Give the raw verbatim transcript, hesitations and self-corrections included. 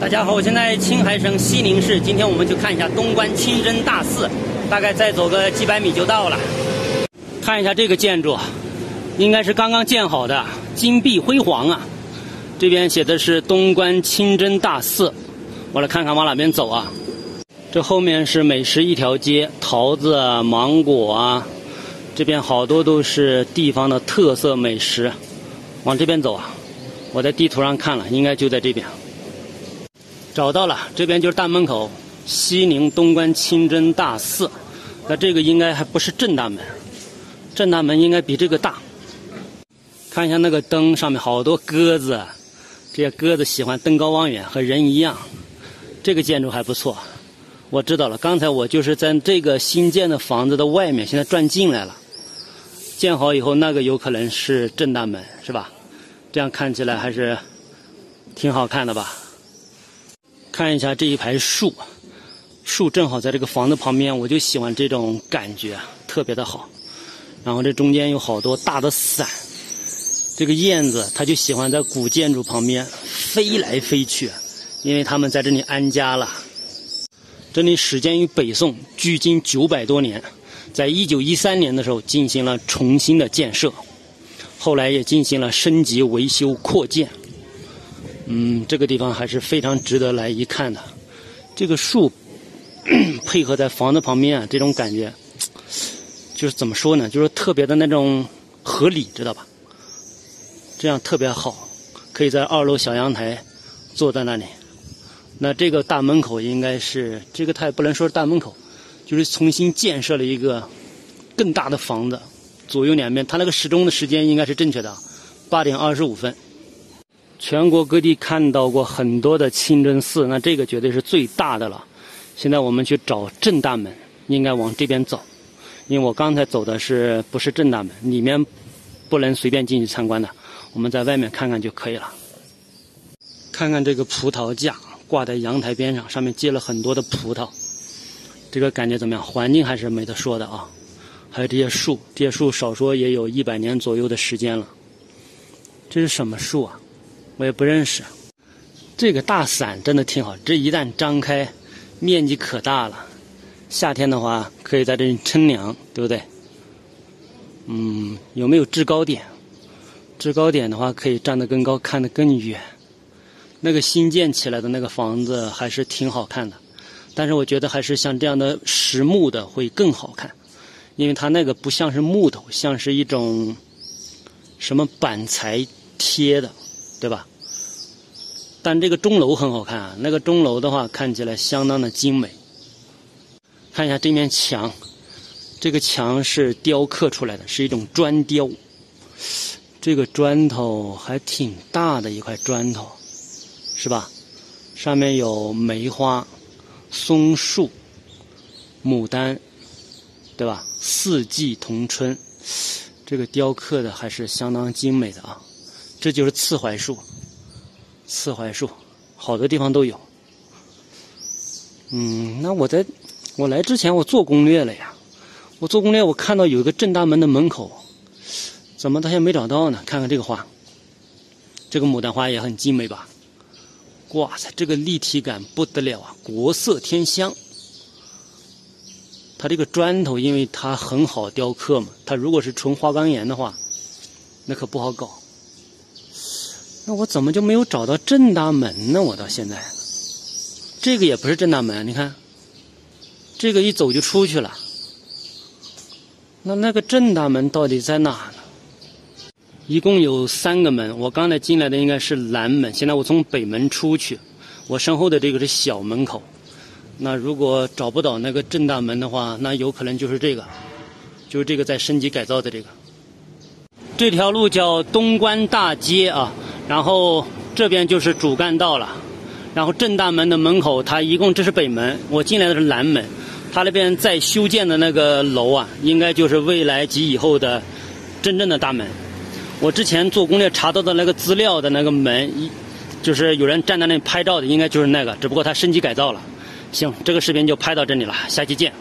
大家好，我现在青海省西宁市，今天我们去看一下东关清真大寺，大概再走个几百米就到了。看一下这个建筑，应该是刚刚建好的，金碧辉煌啊。这边写的是东关清真大寺，我来看看往哪边走啊。这后面是美食一条街，桃子啊、芒果啊，这边好多都是地方的特色美食。往这边走啊，我在地图上看了，应该就在这边。找到了，这边就是大门口，西宁东关清真大寺。那这个应该还不是正大门，正大门应该比这个大。看一下那个灯上面好多鸽子，这些鸽子喜欢登高望远，和人一样。这个建筑还不错，我知道了。刚才我就是在这个新建的房子的外面，现在转进来了。建好以后，那个有可能是正大门，是吧？这样看起来还是挺好看的吧。看一下这一排树，树正好在这个房子旁边，我就喜欢这种感觉，特别的好。然后这中间有好多大的伞，这个燕子它就喜欢在古建筑旁边飞来飞去，因为它们在这里安家了。这里始建于北宋，距今九百多年，在一九一三年的时候进行了重新的建设，后来也进行了升级、维修、扩建。嗯，这个地方还是非常值得来一看的。这个树配合在房子旁边啊，这种感觉就是怎么说呢？就是特别的那种合理，知道吧？这样特别好，可以在二楼小阳台坐在那里。那这个大门口应该是这个，它也不能说是大门口，就是重新建设了一个更大的房子，左右两边，它那个时钟的时间应该是正确的，八点二十五分。全国各地看到过很多的清真寺，那这个绝对是最大的了。现在我们去找正大门，应该往这边走，因为我刚才走的是不是正大门，里面不能随便进去参观的，我们在外面看看就可以了。看看这个葡萄架挂在阳台边上，上面结了很多的葡萄，这个感觉怎么样？环境还是没得说的啊。还有这些树，这些树少说也有一百年左右的时间了。这是什么树啊？我也不认识。这个大伞真的挺好，这一旦张开，面积可大了。夏天的话，可以在这里乘凉，对不对？嗯，有没有制高点？制高点的话，可以站得更高，看得更远。那个新建起来的那个房子还是挺好看的，但是我觉得还是像这样的实木的会更好看，因为它那个不像是木头，像是一种什么板材贴的，对吧？但这个钟楼很好看啊，那个钟楼的话看起来相当的精美。看一下这面墙，这个墙是雕刻出来的，是一种砖雕。这个砖头还挺大的一块砖头，是吧？上面有梅花、松树、牡丹，对吧？四季同春，这个雕刻的还是相当精美的啊。这就是刺槐树，刺槐树好多地方都有。嗯，那我在我来之前我做攻略了呀，我做攻略我看到有一个正大门的门口，怎么到现在没找到呢？看看这个花，这个牡丹花也很精美吧？哇塞，这个立体感不得了啊，国色天香。它这个砖头因为它很好雕刻嘛，它如果是纯花岗岩的话，那可不好搞。那我怎么就没有找到正大门呢？我到现在，这个也不是正大门，你看，这个一走就出去了。那那个正大门到底在哪呢？一共有三个门，我刚才进来的应该是南门，现在我从北门出去，我身后的这个是小门口。那如果找不到那个正大门的话，那有可能就是这个，就是这个在升级改造的这个。这条路叫东关大街啊。然后这边就是主干道了，然后正大门的门口，它一共这是北门，我进来的是南门，它那边在修建的那个楼啊，应该就是未来及以后的真正的大门。我之前做攻略查到的那个资料的那个门，就是有人站在那里拍照的，应该就是那个，只不过它升级改造了。行，这个视频就拍到这里了，下期见。